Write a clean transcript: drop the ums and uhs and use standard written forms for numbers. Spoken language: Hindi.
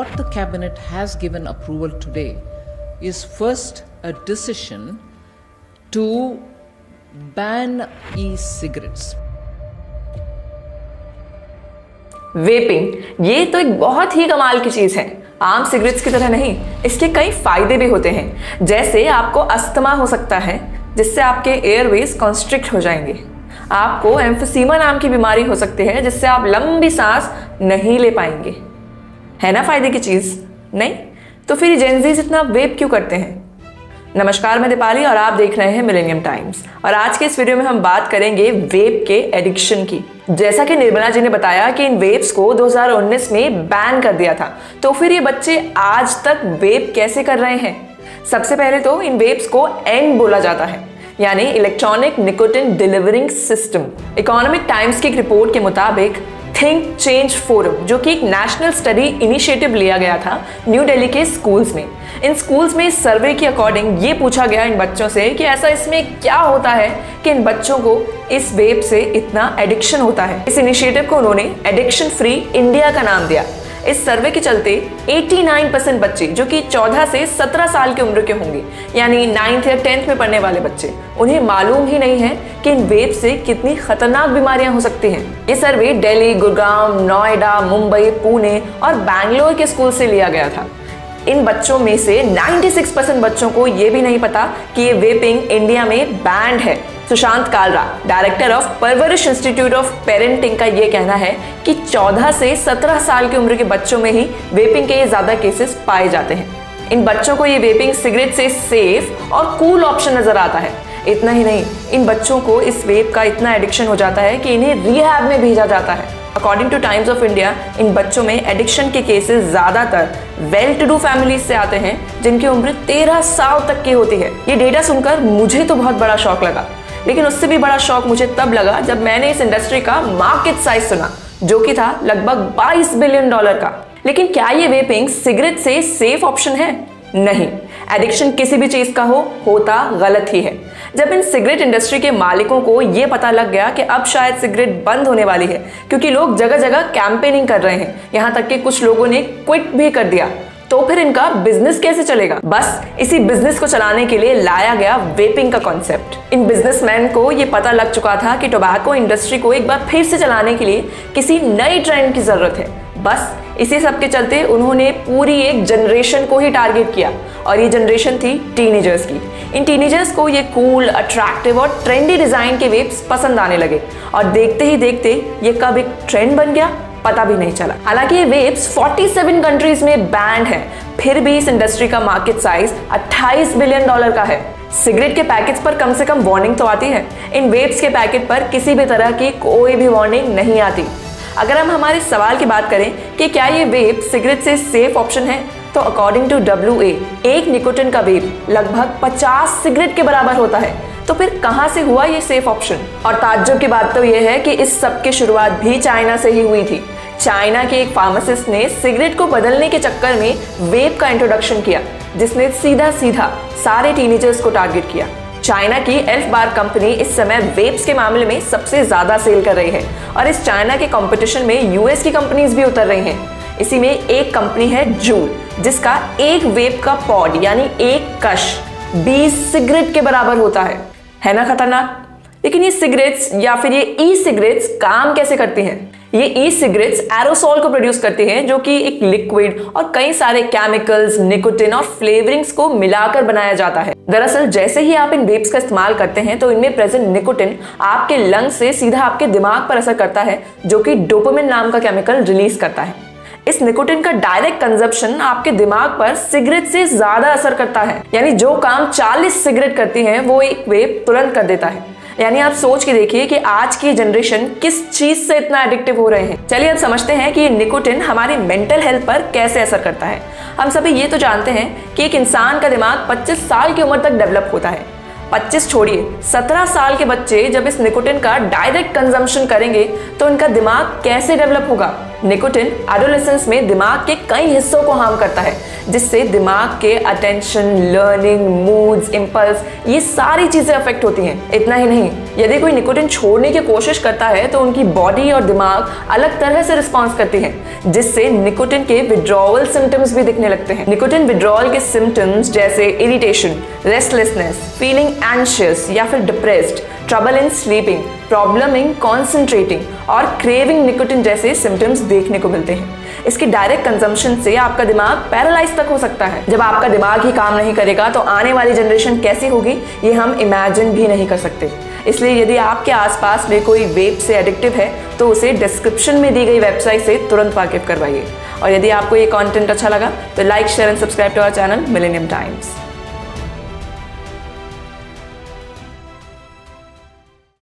What the cabinet has given approval today is first a decision to ban e-cigarettes. Vaping ये तो एक बहुत ही कमाल की चीज है। आम सिगरेट्स की तरह नहीं, इसके कई फायदे भी होते हैं। जैसे आपको अस्थमा हो सकता है, जिससे आपके एयरवेज कॉन्स्ट्रिक्ट हो जाएंगे। आपको एम्फीसीमा नाम की बीमारी हो सकती है, जिससे आप लंबी सांस नहीं ले पाएंगे। है ना फायदे की चीज? नहीं तो फिर जेनजीज इतना वेप क्यों करते हैं? नमस्कार, मैं दीपाली और आप देख रहे हैं मिलेनियम टाइम्स। और आज के इस वीडियो में हम बात करेंगे वेप के एडिक्शन की। जैसा कि निर्मला जी ने बताया कि इन वेप्स को 2019 में बैन कर दिया था, तो फिर ये बच्चे आज तक वेप कैसे कर रहे हैं? सबसे पहले तो इन वेप्स को एंड बोला जाता है, यानी electronic nicotine delivering system. Economic Times की एक रिपोर्ट के मुताबिक थिंक चेंज फोरम, जो कि एक नेशनल स्टडी इनिशिएटिव लिया गया था न्यू दिल्ली के स्कूल्स में। इन स्कूल्स में इस सर्वे के अकॉर्डिंग ये पूछा गया इन बच्चों से कि ऐसा इसमें क्या होता है कि इन बच्चों को इस वेप से इतना एडिक्शन होता है। इस इनिशिएटिव को उन्होंने एडिक्शन फ्री इंडिया का नाम दिया। इस सर्वे के चलते 89% बच्चे, जो कि 14 से 17 साल की उम्र के होंगे, यानी 9th या 10th में पढ़ने वाले बच्चे, उन्हें मालूम ही नहीं है कि इन वेप से कितनी खतरनाक बीमारियां हो सकती हैं। ये सर्वे दिल्ली, गुड़गांव, नोएडा, मुंबई, पुणे और बैंगलोर के स्कूल से लिया गया था। इन बच्चों में से 96% बच्चों को ये भी नहीं पता कि ये वेपिंग इंडिया में बैंड है। Sushant Kalra, director of Parvarish institute of parenting, का ये कहना है कि 14 से 17 साल की उम्र के बच्चों में ही वेपिंग के ज्यादा केसेस पाए जाते हैं। इन बच्चों को ये वेपिंग सिगरेट से सेफ और कूल ऑप्शन नजर आता है। इतना ही नहीं, इन बच्चों को इस वेप का इतना एडिक्शन हो जाता है कि इन्हें रिहैब में भेजा जाता है। According to Times of India, इन बच्चों में एडिक्शन के केसेस ज्यादातर वेल टू डू फैमिलीज से आते हैं, जिनकी उम्र 13 साल तक की होती है। ये डेटा सुनकर मुझे तो बहुत बड़ा शौक लगा, लेकिन उससे भी बड़ा शौक मुझे तब लगा जब मैंने इस इंडस्ट्री का मार्केट साइज सुना, जो कि था लगभग $22 बिलियन का। लेकिन क्या ये वेपिंग सिगरेट से सेफ ऑप्शन है? नहीं। एडिक्शन किसी भी चीज का होता गलत ही है। जब इन सिगरेट इंडस्ट्री के मालिकों को यह पता लग गया कि अब शायद सिगरेट बंद होने वाली है, क्योंकि लोग जगह जगह कैंपेनिंग कर रहे हैं, यहां तक कि कुछ लोगों ने क्विट भी कर दिया, तो फिर इनका बिजनेस कैसे चलेगा? बस इसी बिजनेस को चलाने के लिए लाया गया वेपिंग का कॉन्सेप्ट। इन बिजनेसमैन को ये पता लग चुका था कि टोबैको इंडस्ट्री को एक बार फिर से चलाने के लिए किसी नई ट्रेंड की जरूरत है। बस इसी सब के चलते उन्होंने पूरी एक जनरेशन को ही टारगेट किया, और ये जनरेशन थी टीनेजर्स की। इन टीनेजर्स को ये कूल, अट्रैक्टिव और ट्रेंडी डिजाइन के वेप्स पसंद आने लगे, और देखते ही देखते ये कब एक ट्रेंड बन गया पता भी नहीं चला। हालांकि ये वेप्स 47 कंट्रीज में बैंड है, फिर भी इस इंडस्ट्री का मार्केट साइज $28 बिलियन का है। सिगरेट के पैकेट्स पर कम से कम वार्निंग तो आती है, इन वेप्स के पैकेट पर किसी भी तरह की कोई भी वार्निंग नहीं आती। अगर हम हमारे सवाल की बात करें कि क्या ये वेप सिगरेट से सेफ ऑप्शन है, तो अकॉर्डिंग टू WA, एक निकोटिन का वेप लगभग 50 सिगरेट के बराबर होता है। तो फिर कहां से हुआ ये सेफ ऑप्शन? और ताज्जुब की बात तो यह है कि इस सब की शुरुआत भी चाइना से ही हुई थी। चाइना के एक फार्मासिस्ट ने सिगरेट को बदलने के चक्कर में वेप का इंट्रोडक्शन किया, जिसने सीधा सीधा सारे टीनेजर्स को टारगेट किया। चाइना की एल्फ बार कंपनी इस समय वेप्स के मामले में सबसे ज्यादा सेल कर रही है, और इस चाइना के कंपटीशन में यूएस की कंपनीज भी उतर रही हैं। इसी में एक कंपनी है जूल, जिसका एक वेप का पॉड यानी एक कश 20 सिगरेट के बराबर होता है ना खतरनाक? लेकिन ये सिगरेट्स या फिर ये ई सिगरेट्स काम कैसे करती हैं? ये ई सिगरेट्स एरोसोल को प्रोड्यूस करती हैं, जो कि एक लिक्विड और कई सारे केमिकल्स, निकोटिन और फ्लेवरिंग्स को मिलाकर बनाया जाता है। दरअसल जैसे ही आप इन वेप्स का इस्तेमाल करते हैं, तो इनमें प्रेजेंट निकोटिन आपके लंग्स से सीधा आपके दिमाग पर असर करता है, जो कि डोपामिन नाम का केमिकल रिलीज करता है। इस निकोटिन का डायरेक्ट कंजप्शन आपके दिमाग पर सिगरेट से ज्यादा असर करता है, यानी जो काम 40 सिगरेट करती है वो एक वेप तुरंत कर देता है। यानी आप सोच के देखिए कि आज की जनरेशन किस चीज से इतना एडिक्टिव हो रहे हैं। चलिए अब समझते हैं कि निकोटिन हमारी मेंटल हेल्थ पर कैसे असर करता है। हम सभी ये तो जानते हैं कि एक इंसान का दिमाग 25 साल की उम्र तक डेवलप होता है। 25 छोड़िए, 17 साल के बच्चे जब इस निकोटिन का डायरेक्ट कंजम्पशन करेंगे तो उनका दिमाग कैसे डेवलप होगा? निकोटिन एडोलेसेंस में दिमाग के कई हिस्सों को हार्म करता है, जिससे दिमाग के अटेंशन, लर्निंग, मूड्स, इंपल्स, ये सारी चीजें अफेक्ट होती हैं। इतना ही नहीं, यदि कोई निकोटिन छोड़ने की कोशिश करता है तो उनकी बॉडी और दिमाग अलग तरह से रिस्पॉन्स करती हैं, जिससे निकोटिन के विड्रॉवल सिम्टम्स भी दिखने लगते हैं। निकोटिन विड्रॉवल के सिम्टम्स जैसे इरिटेशन, रेस्टलेसनेस, फीलिंग एंशियस या फिर depressed, trouble in sleeping, problem in concentrating और क्रेविंग निकोटिन जैसे सिम्टम्स देखने को मिलते हैं। इसकी डायरेक्ट कंजम्पशन से आपका दिमाग पैरालाइज तक हो सकता है। जब आपका दिमाग ही काम नहीं करेगा तो आने वाली जनरेशन कैसी होगी, ये हम इमेजिन भी नहीं कर सकते। इसलिए यदि आपके आसपास में कोई वेप से एडिक्टिव है तो उसे डिस्क्रिप्शन में दी गई वेबसाइट से तुरंत वाकिफ करवाइए। और यदि आपको ये कंटेंट अच्छा लगा तो like, share and subscribe to our channel Millennium times.